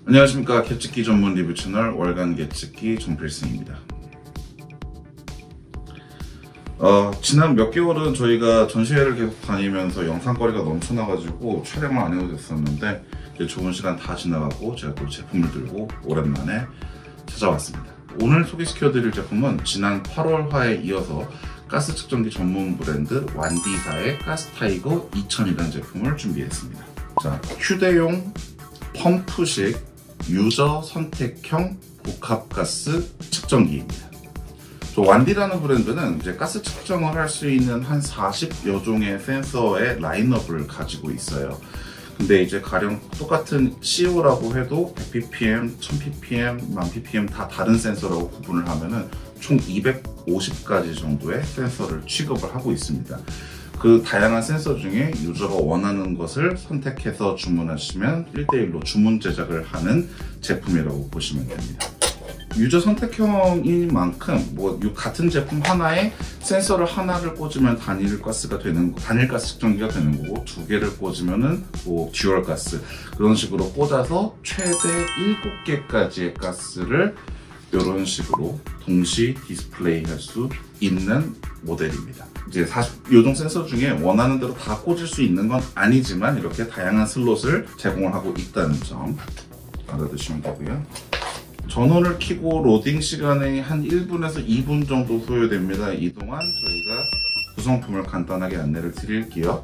안녕하십니까. 갯찍기 전문 리뷰 채널 월간 갯찍기 정필승입니다. 지난 몇 개월은 저희가 전시회를 계속 다니면서 영상거리가 넘쳐나가지고 촬영을 안 해도 됐었는데 이제 좋은 시간 다 지나가고 제가 또 제품을 들고 오랜만에 찾아왔습니다. 오늘 소개시켜드릴 제품은 지난 8월화에 이어서 가스 측정기 전문 브랜드 완디사의 가스타이거 2000이라는 제품을 준비했습니다. 자, 휴대용 펌프식 유저 선택형 복합가스 측정기입니다. 완디라는 브랜드는 이제 가스 측정을 할 수 있는 한 40여 종의 센서의 라인업을 가지고 있어요. 근데 이제 가령 똑같은 CO라고 해도 100ppm, 1000ppm, 1000ppm 다 다른 센서라고 구분을 하면은 총 250가지 정도의 센서를 취급을 하고 있습니다. 그 다양한 센서 중에 유저가 원하는 것을 선택해서 주문하시면 1대1로 주문 제작을 하는 제품이라고 보시면 됩니다. 유저 선택형인 만큼 같은 제품 하나에 센서를 하나를 꽂으면 단일 가스 측정기가 되는 거고, 두 개를 꽂으면은 듀얼 가스, 그런 식으로 꽂아서 최대 7개까지의 가스를 이런 식으로 동시 디스플레이 할 수 있는 모델입니다. 이제 40여종 센서 중에 원하는 대로 다 꽂을 수 있는 건 아니지만 이렇게 다양한 슬롯을 제공을 하고 있다는 점 알아두시면 되고요. 전원을 켜고 로딩 시간이 한 1분에서 2분 정도 소요됩니다. 이 동안 저희가 구성품을 간단하게 안내를 드릴게요.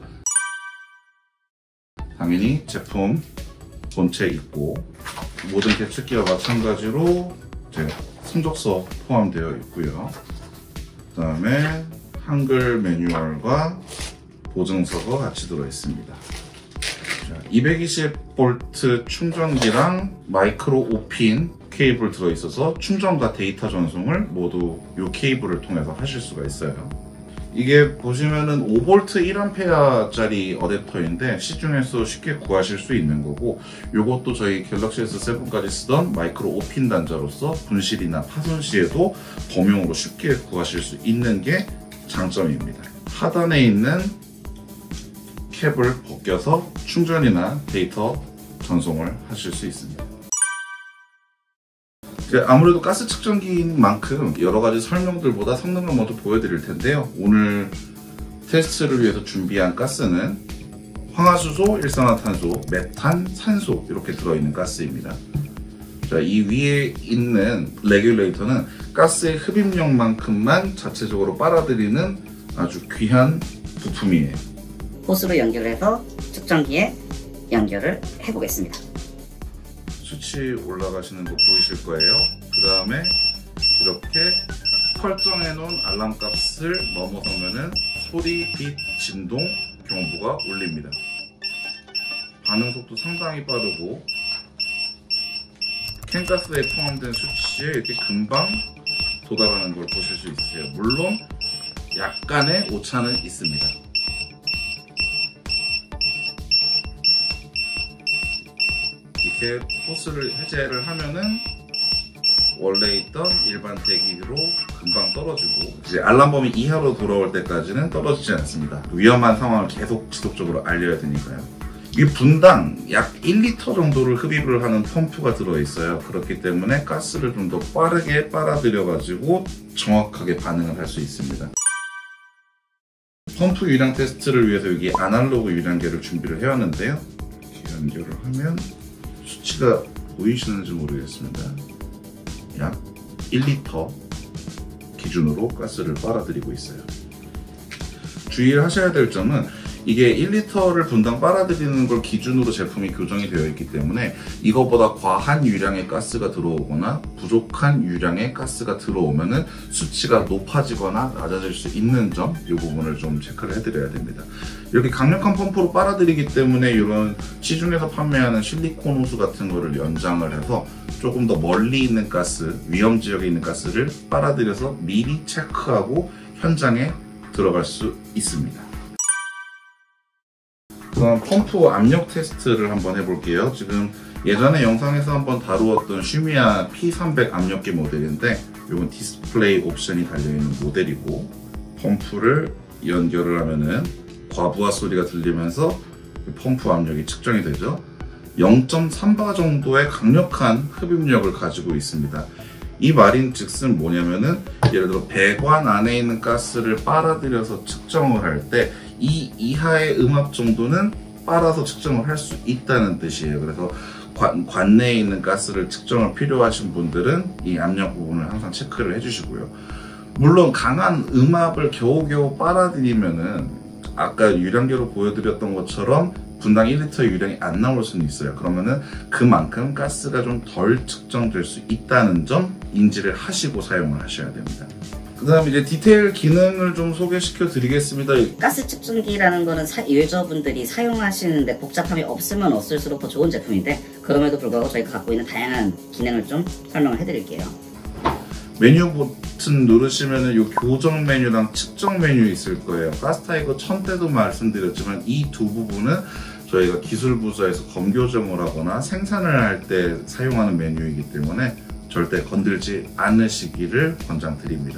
당연히 제품 본체 있고, 모든 갯찍기와 마찬가지로 성적서 포함되어 있고요. 그 다음에 한글 매뉴얼과 보증서가 같이 들어있습니다. 220V 충전기랑 마이크로 5핀 케이블 들어있어서 충전과 데이터 전송을 모두 이 케이블을 통해서 하실 수가 있어요. 이게 보시면은 5V 1A짜리 어댑터인데 시중에서 쉽게 구하실 수 있는 거고, 요것도 저희 갤럭시 S7까지 쓰던 마이크로 5핀 단자로서 분실이나 파손 시에도 범용으로 쉽게 구하실 수 있는 게 장점입니다. 하단에 있는 캡을 벗겨서 충전이나 데이터 전송을 하실 수 있습니다. 아무래도 가스 측정기인 만큼 여러가지 설명들보다 성능을 먼저 보여드릴 텐데요. 오늘 테스트를 위해서 준비한 가스는 황화수소, 일산화탄소, 메탄, 산소 이렇게 들어있는 가스입니다. 자, 이 위에 있는 레귤레이터는 가스의 흡입력만큼만 자체적으로 빨아들이는 아주 귀한 부품이에요. 호스로 연결해서 측정기에 연결을 해보겠습니다. 수치 올라가시는 거 보이실 거예요. 그 다음에 이렇게 설정해 놓은 알람 값을 넘어서면은 소리, 빛, 진동 경보가 울립니다. 반응 속도 상당히 빠르고 캔가스에 포함된 수치에 이렇게 금방 도달하는 걸 보실 수 있어요. 물론 약간의 오차는 있습니다. 이렇게 호스를 해제를 하면은 원래 있던 일반 대기로 금방 떨어지고, 이제 알람 범위 이하로 돌아올 때까지는 떨어지지 않습니다. 위험한 상황을 계속 지속적으로 알려야 되니까요. 이 분당 약 1리터 정도를 흡입을 하는 펌프가 들어있어요. 그렇기 때문에 가스를 좀 더 빠르게 빨아들여 가지고 정확하게 반응을 할 수 있습니다. 펌프 유량 테스트를 위해서 여기 아날로그 유량계를 준비를 해왔는데요. 이렇게 연결을 하면 수치가 보이시는지 모르겠습니다. 약 1리터 기준으로 가스를 빨아들이고 있어요. 주의를 하셔야 될 점은 이게 1리터를 분당 빨아들이는 걸 기준으로 제품이 교정이 되어 있기 때문에 이거보다 과한 유량의 가스가 들어오거나 부족한 유량의 가스가 들어오면은 수치가 높아지거나 낮아질 수 있는 점, 이 부분을 좀 체크를 해드려야 됩니다. 이렇게 강력한 펌프로 빨아들이기 때문에 이런 시중에서 판매하는 실리콘 호스 같은 거를 연장을 해서 조금 더 멀리 있는 가스, 위험 지역에 있는 가스를 빨아들여서 미리 체크하고 현장에 들어갈 수 있습니다. 그럼 펌프 압력 테스트를 한번 해볼게요. 지금 예전에 영상에서 한번 다루었던 슈미야 P300 압력계 모델인데, 이건 디스플레이 옵션이 달려있는 모델이고, 펌프를 연결을 하면은 과부하 소리가 들리면서 펌프 압력이 측정이 되죠. 0.3바 정도의 강력한 흡입력을 가지고 있습니다. 이 말인즉슨 뭐냐면은 예를 들어 배관 안에 있는 가스를 빨아들여서 측정을 할 때 이 이하의 음압 정도는 빨아서 측정을 할 수 있다는 뜻이에요. 그래서 관내에 있는 가스를 측정을 필요하신 분들은 이 압력 부분을 항상 체크를 해주시고요. 물론 강한 음압을 겨우겨우 빨아들이면은 아까 유량계로 보여드렸던 것처럼 분당 1리터 유량이 안 나올 수는 있어요. 그러면은 그만큼 가스가 좀 덜 측정될 수 있다는 점 인지를 하시고 사용을 하셔야 됩니다. 그 다음에 이제 디테일 기능을 좀 소개시켜 드리겠습니다. 가스 측정기라는 거는 유저분들이 사용하시는데 복잡함이 없으면 없을수록 더 좋은 제품인데, 그럼에도 불구하고 저희가 갖고 있는 다양한 기능을 좀 설명을 해드릴게요. 메뉴 버튼 누르시면은 요 교정 메뉴랑 측정 메뉴 있을 거예요. 가스타이거 1000대도 말씀드렸지만 이 두 부분은 저희가 기술부서에서 검교정을 하거나 생산을 할 때 사용하는 메뉴이기 때문에 절대 건들지 않으시기를 권장드립니다.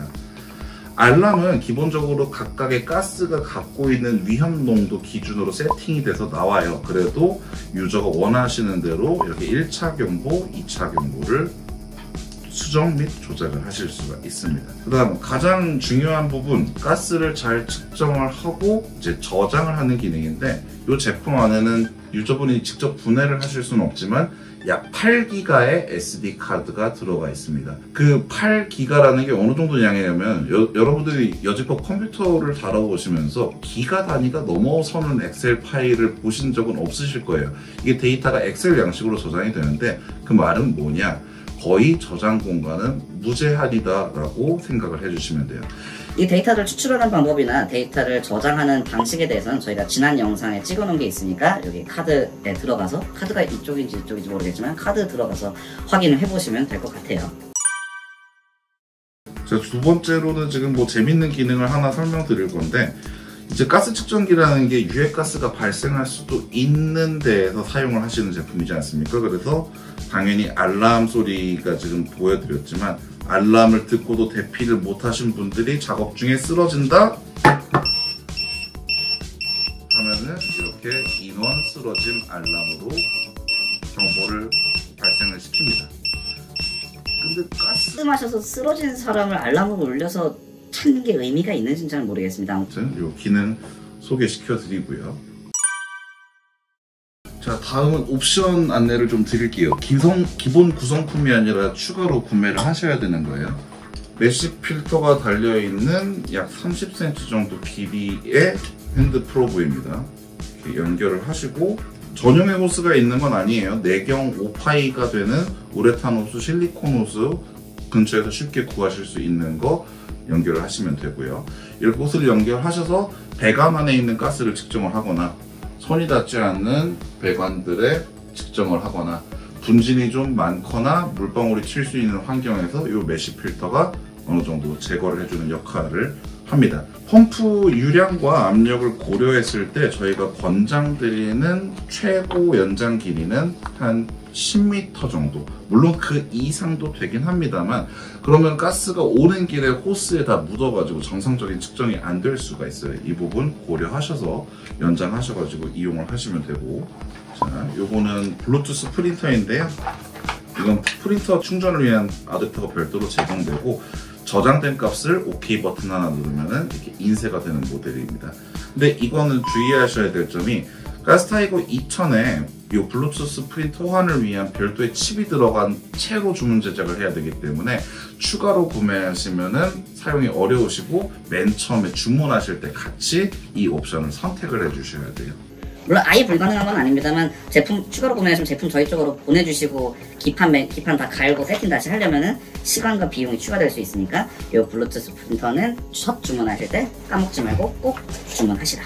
알람은 기본적으로 각각의 가스가 갖고 있는 위험 농도 기준으로 세팅이 돼서 나와요. 그래도 유저가 원하시는 대로 이렇게 1차 경보, 2차 경보를 수정 및 조작을 하실 수가 있습니다. 그 다음 가장 중요한 부분, 가스를 잘 측정을 하고 이제 저장을 하는 기능인데, 이 제품 안에는 유저분이 직접 분해를 하실 수는 없지만 약 8기가의 SD 카드가 들어가 있습니다. 그 8기가라는 게 어느 정도 양이냐면 여러분들이 여지껏 컴퓨터를 다뤄보시면서 기가 단위가 넘어서는 엑셀 파일을 보신 적은 없으실 거예요. 이게 데이터가 엑셀 양식으로 저장이 되는데 그 말은 뭐냐? 거의 저장 공간은 무제한이다 라고 생각을 해주시면 돼요. 이 데이터를 추출하는 방법이나 데이터를 저장하는 방식에 대해서는 저희가 지난 영상에 찍어 놓은 게 있으니까 여기 카드에 들어가서, 카드가 이쪽인지 이쪽인지 모르겠지만 카드 들어가서 확인을 해보시면 될 것 같아요. 자, 두 번째로는 지금 뭐 재밌는 기능을 하나 설명드릴 건데, 이제 가스 측정기라는 게 유해가스가 발생할 수도 있는 데에서 사용을 하시는 제품이지 않습니까? 그래서 당연히 알람 소리가 지금 보여드렸지만, 알람을 듣고도 대피를 못하신 분들이 작업 중에 쓰러진다 하면은 이렇게 인원 쓰러짐 알람으로 경보를 발생을 시킵니다. 근데 가스 마셔서 쓰러진 사람을 알람으로 울려서 찾는 게 의미가 있는지는 잘 모르겠습니다. 아무튼 이 기능 소개시켜 드리고요. 자, 다음은 옵션 안내를 좀 드릴게요. 기본 구성품이 아니라 추가로 구매를 하셔야 되는 거예요. 메쉬 필터가 달려있는 약 30cm 정도 길이의 핸드 프로브입니다. 이렇게 연결을 하시고, 전용의 호스가 있는 건 아니에요. 내경 5파이가 되는 우레탄 호스, 실리콘 호스 근처에서 쉽게 구하실 수 있는 거 연결을 하시면 되고요. 이렇게 호스를 연결하셔서 배관 안에 있는 가스를 측정을 하거나, 손이 닿지 않는 배관들에 측정을 하거나, 분진이 좀 많거나 물방울이 칠 수 있는 환경에서 이 메쉬 필터가 어느 정도 제거를 해주는 역할을 합니다. 펌프 유량과 압력을 고려했을 때 저희가 권장드리는 최고 연장 길이는 한 10m 정도, 물론 그 이상도 되긴 합니다만, 그러면 가스가 오는 길에 호스에 다 묻어가지고 정상적인 측정이 안 될 수가 있어요. 이 부분 고려하셔서 연장하셔가지고 이용을 하시면 되고, 자, 요거는 블루투스 프린터인데요. 이건 프린터 충전을 위한 아댑터가 별도로 제공되고, 저장된 값을 OK 버튼 하나 누르면은 이렇게 인쇄가 되는 모델입니다. 근데 이거는 주의하셔야 될 점이, 가스타이거 2000에 이 블루투스 프린터 호환을 위한 별도의 칩이 들어간 채로 주문 제작을 해야 되기 때문에 추가로 구매하시면은 사용이 어려우시고, 맨 처음에 주문하실 때 같이 이 옵션을 선택을 해주셔야 돼요. 물론 아예 불가능한 건 아닙니다만, 제품 추가로 구매하시면 제품 저희 쪽으로 보내주시고 기판 다 갈고 세팅 다시 하려면은 시간과 비용이 추가될 수 있으니까 이 블루투스 프린터는 첫 주문하실 때 까먹지 말고 꼭 주문하시라.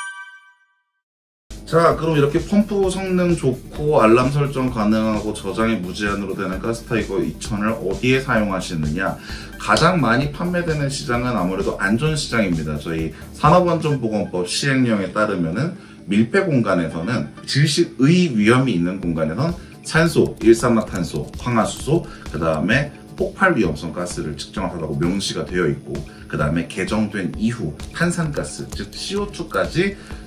자, 그럼 이렇게 펌프 성능 좋고 알람 설정 가능하고 저장이 무제한으로 되는 가스타이거 2000을 어디에 사용하시느냐? 가장 많이 판매되는 시장은 아무래도 안전시장입니다. 저희 산업안전보건법 시행령에 따르면은 밀폐 공간에서는 질식의 위험이 있는 공간에선 산소, 일산화탄소, 황화수소, 그 다음에 폭발 위험성 가스를 측정하라고 명시가 되어 있고, 그 다음에 개정된 이후 탄산가스, 즉 CO2까지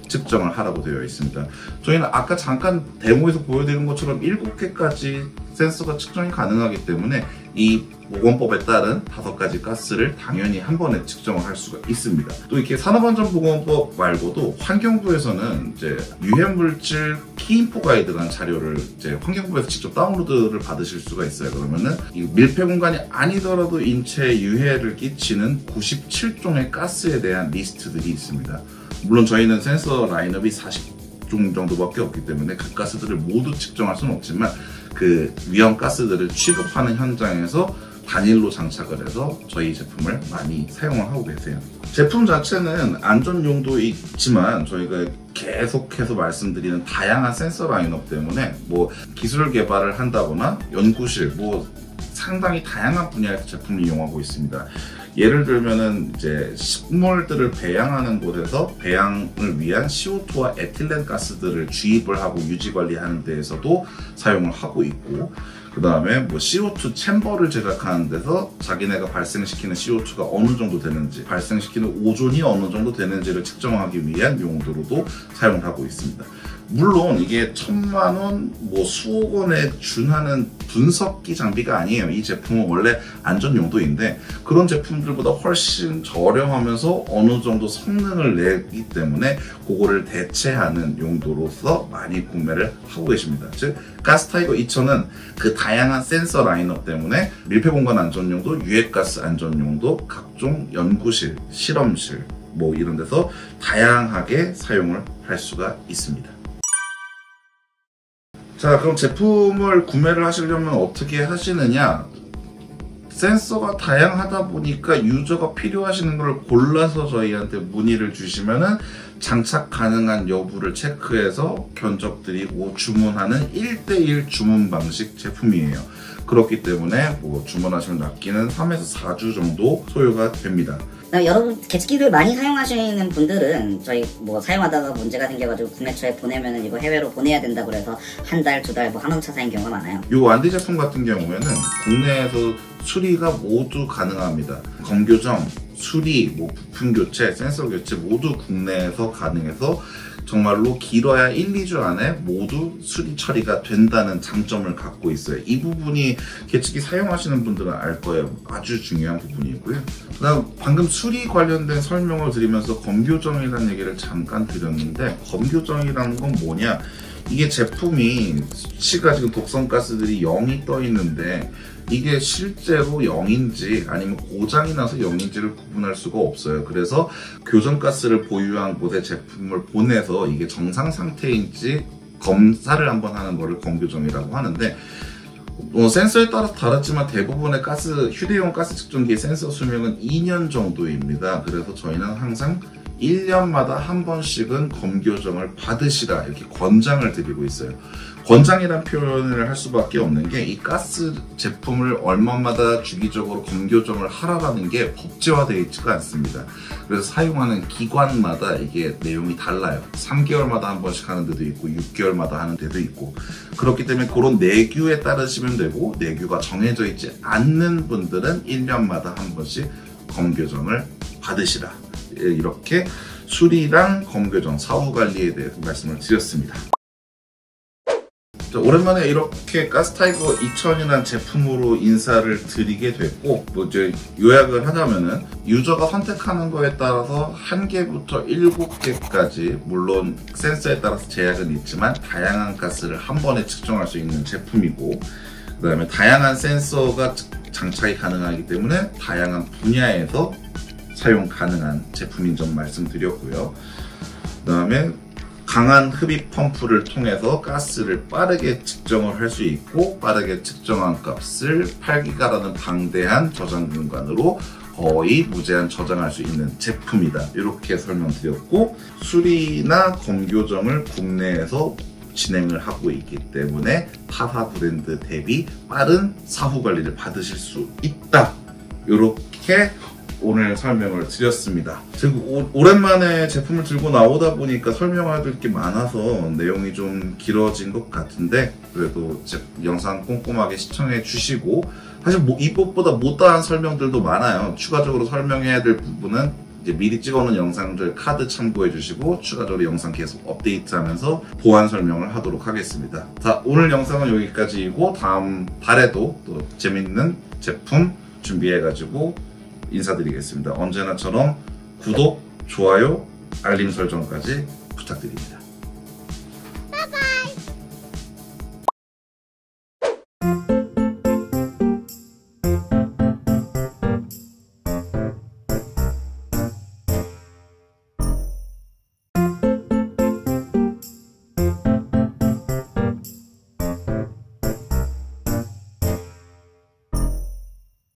측정을 하라고 되어 있습니다. 저희는 아까 잠깐 데모에서 보여드린 것처럼 7개까지 센서가 측정이 가능하기 때문에 이 보건법에 따른 5가지 가스를 당연히 한 번에 측정을 할 수가 있습니다. 또 이렇게 산업안전보건법 말고도 환경부에서는 이제 유해물질 키인포 가이드라는 자료를 이제 환경부에서 직접 다운로드를 받으실 수가 있어요. 그러면은 이 밀폐 공간이 아니더라도 인체에 유해를 끼치는 97종의 가스에 대한 리스트들이 있습니다. 물론 저희는 센서 라인업이 40종 정도밖에 없기 때문에 그 가스들을 모두 측정할 수는 없지만 그 위험 가스들을 취급하는 현장에서 단일로 장착을 해서 저희 제품을 많이 사용을 하고 계세요. 제품 자체는 안전 용도 있지만 저희가 계속해서 말씀드리는 다양한 센서 라인업 때문에 뭐 기술 개발을 한다거나 연구실 뭐 상당히 다양한 분야에서 제품을 이용하고 있습니다. 예를 들면은 이제 식물들을 배양하는 곳에서 배양을 위한 CO2와 에틸렌 가스들을 주입을 하고 유지 관리하는 데에서도 사용을 하고 있고, 그 다음에 뭐 CO2 챔버를 제작하는 데서 자기네가 발생시키는 CO2가 어느 정도 되는지, 발생시키는 오존이 어느 정도 되는지를 측정하기 위한 용도로도 사용을 하고 있습니다. 물론 이게 1000만원, 뭐 수억 원에 준하는 분석기 장비가 아니에요. 이 제품은 원래 안전 용도인데 그런 제품들보다 훨씬 저렴하면서 어느 정도 성능을 내기 때문에 그거를 대체하는 용도로서 많이 구매를 하고 계십니다. 즉 가스타이거 2000은 그 다양한 센서 라인업 때문에 밀폐공간 안전용도, 유해가스 안전용도, 각종 연구실, 실험실 뭐 이런 데서 다양하게 사용을 할 수가 있습니다. 자, 그럼 제품을 구매를 하시려면 어떻게 하시느냐? 센서가 다양하다 보니까 유저가 필요하시는 걸 골라서 저희한테 문의를 주시면은 장착 가능한 여부를 체크해서 견적드리고 주문하는 1:1 주문 방식 제품이에요. 그렇기 때문에 뭐 주문하시면 납기는 3에서 4주 정도 소요가 됩니다. 여러분 개측기를 많이 사용하시는 분들은 저희 뭐 사용하다가 문제가 생겨가지고 구매처에 보내면은 이거 해외로 보내야 된다 그래서 한 달, 2달 뭐 한원 차사인 경우가 많아요. 이 안디 제품 같은 경우에는 국내에서 수리가 모두 가능합니다. 검교정, 수리, 뭐 부품 교체, 센서 교체 모두 국내에서 가능해서 정말로 길어야 1, 2주 안에 모두 수리 처리가 된다는 장점을 갖고 있어요. 이 부분이 계측기 사용하시는 분들은 알 거예요. 아주 중요한 부분이고요. 그다음 방금 수리 관련된 설명을 드리면서 검교정이라는 얘기를 잠깐 드렸는데, 검교정이라는 건 뭐냐? 이게 제품이 수치가 지금 독성가스들이 0이 떠 있는데 이게 실제로 0인지 아니면 고장이 나서 0인지를 구분할 수가 없어요. 그래서 교정가스를 보유한 곳에 제품을 보내서 이게 정상 상태인지 검사를 한번 하는 거를 검교정이라고 하는데, 센서에 따라서 다르지만 대부분의 휴대용 가스 측정기의 센서 수명은 2년 정도입니다. 그래서 저희는 항상 1년마다 한 번씩은 검교정을 받으시라 이렇게 권장을 드리고 있어요. 권장이란 표현을 할 수밖에 없는 게 이 가스 제품을 얼마마다 주기적으로 검교정을 하라라는 게 법제화되어 있지가 않습니다. 그래서 사용하는 기관마다 이게 내용이 달라요. 3개월마다 한 번씩 하는 데도 있고 6개월마다 하는 데도 있고, 그렇기 때문에 그런 내규에 따르시면 되고, 내규가 정해져 있지 않는 분들은 1년마다 한 번씩 검교정을 받으시라. 이렇게 수리랑 검교정, 사후관리에 대해서 말씀을 드렸습니다. 오랜만에 이렇게 가스타이거 2000이라는 제품으로 인사를 드리게 됐고, 뭐 이제 요약을 하자면은 유저가 선택하는 거에 따라서 1개부터 7개까지, 물론 센서에 따라서 제약은 있지만 다양한 가스를 한 번에 측정할 수 있는 제품이고, 그 다음에 다양한 센서가 장착이 가능하기 때문에 다양한 분야에서 사용 가능한 제품인 점 말씀드렸고요. 그 다음에 강한 흡입 펌프를 통해서 가스를 빠르게 측정을 할 수 있고, 빠르게 측정한 값을 8기가라는 방대한 저장 공간으로 거의 무제한 저장할 수 있는 제품이다. 이렇게 설명드렸고, 수리나 검교정을 국내에서 진행을 하고 있기 때문에 타사 브랜드 대비 빠른 사후 관리를 받으실 수 있다. 이렇게 오늘 설명을 드렸습니다. 즉 오랜만에 제품을 들고 나오다 보니까 설명해야 될 게 많아서 내용이 좀 길어진 것 같은데, 그래도 제 영상 꼼꼼하게 시청해 주시고, 사실 이것보다 못다한 설명들도 많아요. 추가적으로 설명해야 될 부분은 이제 미리 찍어놓은 영상들 카드 참고해 주시고 추가적으로 영상 계속 업데이트하면서 보안 설명을 하도록 하겠습니다. 자, 오늘 영상은 여기까지이고 다음 달에도 또 재밌는 제품 준비해가지고 인사드리겠습니다. 언제나처럼 구독, 좋아요, 알림 설정까지 부탁드립니다.